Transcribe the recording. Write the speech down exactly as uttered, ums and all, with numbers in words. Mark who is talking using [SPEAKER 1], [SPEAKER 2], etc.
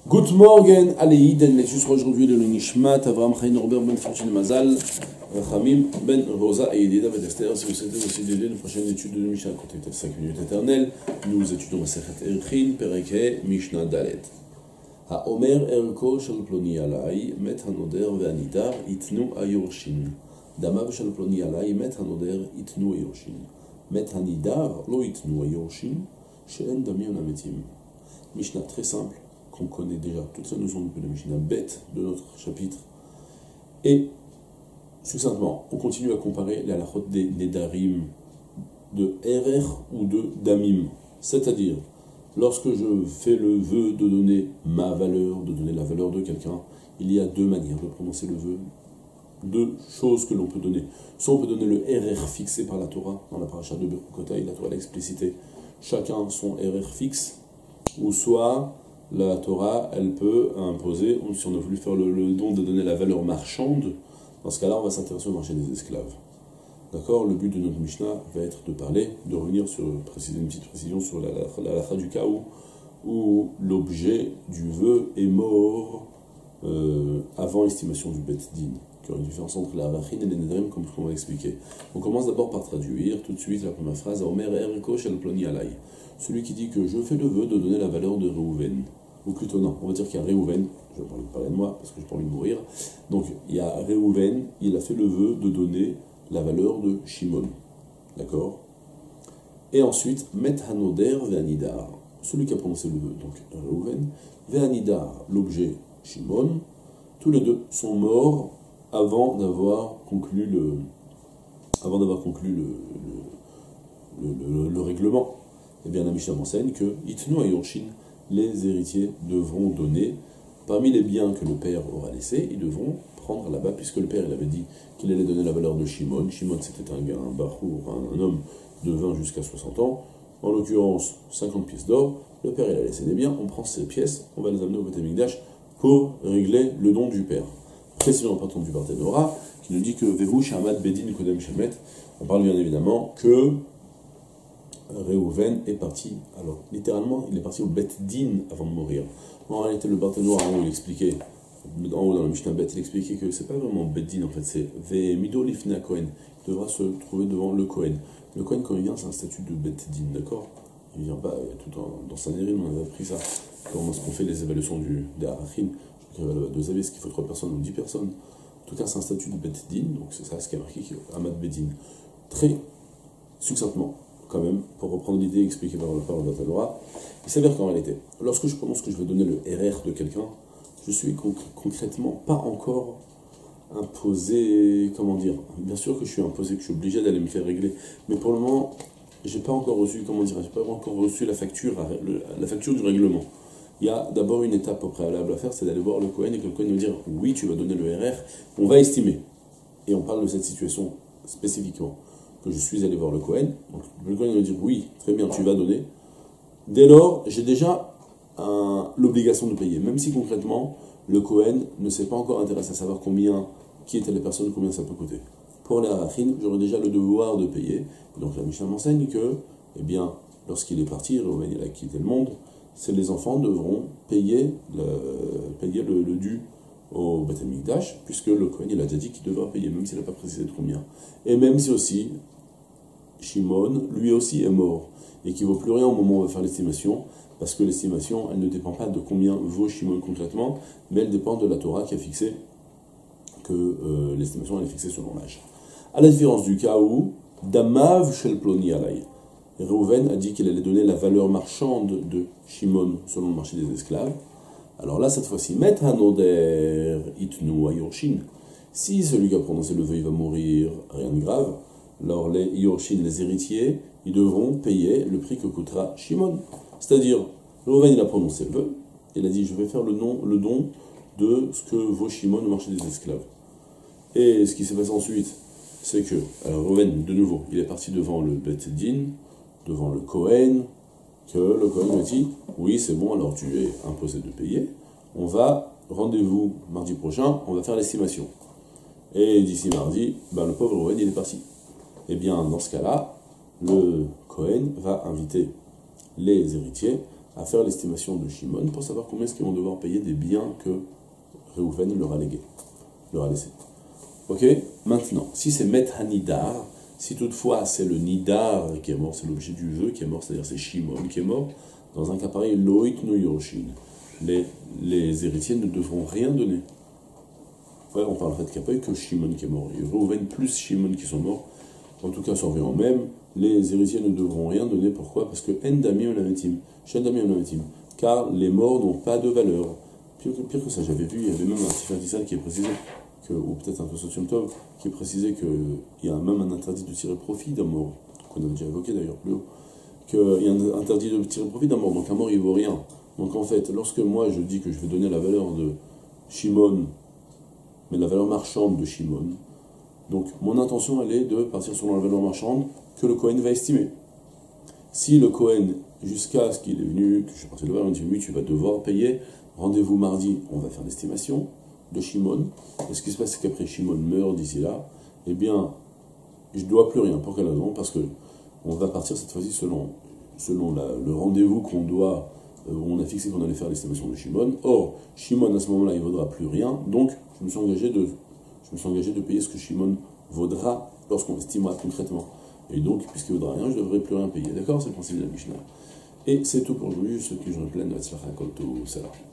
[SPEAKER 1] Good morning, allez, den lecture sera aujourd'hui le Nishmat, Avram Chaim Norbert Ben Fortune Mazal, Rachamim Ben Rosa et Yedida Ben Esther. Si vous souhaitez aussi d'aider une prochaine étude de Mishnah, côté cinq minutes éternelles, nous étudions Masechet Erchin, Pereke, Mishnah Dalet. Haomer Erko Shel Ploni Alai, Met Hanoder Ve'anidar, Itnu Ayorshin. Damav Shel Ploni Alai, Met Hanoder, Itnu Ayorshin. Met Hanidar, Lo Itnu Ayorshin, She'en Dami Onametim. Mishnah très simple. On connaît déjà toute sa notion de la Mishnah bête de notre chapitre. Et, succinctement, on continue à comparer les halachot des Nedarim de Erer ou de Damim. C'est-à-dire, lorsque je fais le vœu de donner ma valeur, de donner la valeur de quelqu'un, il y a deux manières de prononcer le vœu. Deux choses que l'on peut donner. Soit on peut donner le Erer fixé par la Torah, dans la paracha de Bechukotai, la Torah l'a explicité, chacun son Erer fixe, ou soit la Torah, elle peut imposer, si on a voulu faire le, le don de donner la valeur marchande, dans ce cas-là, on va s'intéresser au marché des esclaves. D'accord? Le but de notre Mishnah va être de parler, de revenir sur, préciser une petite précision sur la halakha du cas où, où l'objet du vœu est mort euh, avant estimation du Bet Din, qui a une différence entre la Rachin et les Nedarim, comme on va expliquer. On commence d'abord par traduire tout de suite la première phrase, Omer Erko Shel Ploni Alai. Celui qui dit que je fais le vœu de donner la valeur de Reuven. Ou plutôt non, on va dire qu'il y a Reuven, je vais parler de moi parce que je n'ai pas envie de mourir. Donc il y a Reuven, il a fait le vœu de donner la valeur de Shimon. D'accord? Et ensuite, Met Hanoder Ve'anidar, celui qui a prononcé le vœu, donc Reuven, Ve'anidar, l'objet Shimon, tous les deux sont morts avant d'avoir conclu le, avant d'avoir conclu le, le, le, le, le règlement. Eh bien, la Mishnah m'enseigne que Itnu Ayorshin, les héritiers devront donner, parmi les biens que le père aura laissés, ils devront prendre là-bas, puisque le père il avait dit qu'il allait donner la valeur de Shimon. Shimon c'était un gars, un bachour, un, un homme de vingt jusqu'à soixante ans, en l'occurrence cinquante pièces d'or. Le père il a laissé des biens, on prend ces pièces, on va les amener au Beth Amikdash pour régler le don du père. Précisément pas du Barthénora, qui nous dit que Vehu Shamad Bedin Kodem Shemet, on parle bien évidemment que Reuven est parti, alors littéralement il est parti au Bet Din avant de mourir. En réalité le Barthénora en haut il expliquait, en haut dans la Mishnah Bet il expliquait que c'est pas vraiment Bet Din en fait, c'est Ve Mido Lifna Kohen, il devra se trouver devant le Kohen. Le Kohen quand il vient c'est un statut de Bet Din, d'accord? Il vient pas, tout en, dans Sanhedrin on avait appris ça, comment est-ce qu'on fait les évaluations du, des Arachim, je crois qu'il y avait deux avis, est-ce qu'il faut trois personnes ou dix personnes? En tout cas c'est un statut de Bet Din, donc c'est ça ce qui est marqué, Amad Bet Din. Très succinctement, quand même, pour reprendre l'idée expliquée par le Père Batalora, il s'avère qu'en réalité, lorsque je prononce que je vais donner le R R de quelqu'un, je suis conc concrètement pas encore imposé, comment dire, bien sûr que je suis imposé, que je suis obligé d'aller me faire régler, mais pour le moment, j'ai pas encore reçu, comment dire, j'ai pas encore reçu la facture, la facture du règlement. Il y a d'abord une étape au préalable à faire, c'est d'aller voir le Kohen et que le Kohen nous dire oui, tu vas donner le R R, on va estimer. Et on parle de cette situation spécifiquement. Que je suis allé voir le Kohen, donc le Kohen va dire oui, très bien, tu vas donner. Dès lors, j'ai déjà l'obligation de payer, même si concrètement, le Kohen ne s'est pas encore intéressé à savoir combien, qui étaient les personnes, combien ça peut coûter. Pour les Arachim, j'aurais déjà le devoir de payer. Donc la Mishnah m'enseigne que, eh bien, lorsqu'il est parti, Reuven il a quitté le monde, c'est les enfants devront payer le, payer le, le dû au Beth Amikdash, puisque le Kohen il a déjà dit qu'il devra payer, même s'il n'a pas précisé de combien. Et même si aussi, Shimon, lui aussi est mort, et qu'il ne vaut plus rien au moment où on va faire l'estimation, parce que l'estimation, elle ne dépend pas de combien vaut Shimon concrètement, mais elle dépend de la Torah qui a fixé que euh, l'estimation elle est fixée selon l'âge. À la différence du cas où, Damav Shel Ploni Alai, Reuven a dit qu'il allait donner la valeur marchande de Shimon selon le marché des esclaves. Alors là, cette fois-ci, Met Hanoder Itnu Ayorshin. Si celui qui a prononcé le vœu il va mourir, rien de grave, alors les Yorshin, les héritiers, ils devront payer le prix que coûtera Shimon. C'est-à-dire, Reuven il a prononcé le vœu, il a dit je vais faire le, nom, le don de ce que vaut Shimon au marché des esclaves. Et ce qui s'est passé ensuite, c'est que, alors Reuven, de nouveau, il est parti devant le Bet Din, devant le Kohen, que le Kohen lui a dit oui c'est bon, alors tu es imposé de payer, on va, rendez-vous mardi prochain, on va faire l'estimation. Et d'ici mardi, ben, le pauvre Reuven il est parti. Et bien dans ce cas-là, le Kohen va inviter les héritiers à faire l'estimation de Shimon pour savoir combien est-ce qu'ils vont devoir payer des biens que Reuven leur a légués, leur a laissé. Ok, maintenant, si c'est Met Hanidar, si toutefois c'est le Nidar qui est mort, c'est l'objet du vœu qui est mort, c'est-à-dire c'est Shimon qui est mort, dans un cas pareil, Loït no Yoroshin, les, les héritiers ne devront rien donner. Ouais, on parle en fait qu'il n'y a pas eu que Shimon qui est mort, il y a Reuven plus Shimon qui sont morts, en tout cas sans rien même, les héritiers ne devront rien donner. Pourquoi? Parce que Endami Olametim, Shendami Olametim, car les morts n'ont pas de valeur. Pire que, pire que ça, j'avais vu, il y avait même un Sefer Tissal qui est précisé, que, ou peut-être un Tosot Tov, qui précisait qu'il y a même un interdit de tirer profit d'un mort, qu'on a déjà évoqué d'ailleurs plus haut, qu'il y a un interdit de tirer profit d'un mort, donc un mort il vaut rien. Donc en fait, lorsque moi je dis que je vais donner la valeur de Shimon, mais la valeur marchande de Shimon, donc mon intention elle est de partir selon la valeur marchande que le Kohen va estimer. Si le Kohen, jusqu'à ce qu'il est venu, que je suis parti de voir, il dit oui, tu vas devoir payer, rendez-vous mardi, on va faire l'estimation de Shimon. Et ce qui se passe, c'est qu'après Shimon meurt d'ici là, eh bien, je ne dois plus rien. Pour quelle raison? Parce que on va partir cette fois-ci selon, selon la, le rendez-vous qu'on doit, euh, où on a fixé qu'on allait faire l'estimation de Shimon. Or, Shimon à ce moment-là, il ne vaudra plus rien, donc je me suis engagé de, je me suis engagé de payer ce que Shimon vaudra lorsqu'on estimera concrètement. Et donc, puisqu'il ne vaudra rien, je ne devrais plus rien payer. D'accord? C'est le principe de la Mishnah. Et c'est tout pour aujourd'hui. Je souhaite que je me plaine. Salam.